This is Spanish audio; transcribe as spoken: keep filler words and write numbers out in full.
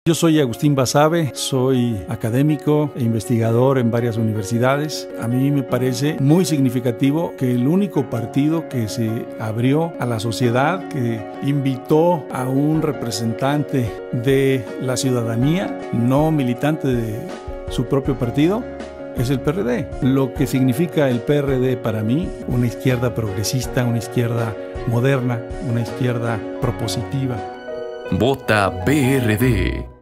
Yo soy Agustín Basabe, soy académico e investigador en varias universidades. A mí me parece muy significativo que el único partido que se abrió a la sociedad, que invitó a un representante de la ciudadanía, no militante de su propio partido, es el P R D. Lo que significa el P R D para mí, una izquierda progresista, una izquierda moderna, una izquierda propositiva. Vota P R D.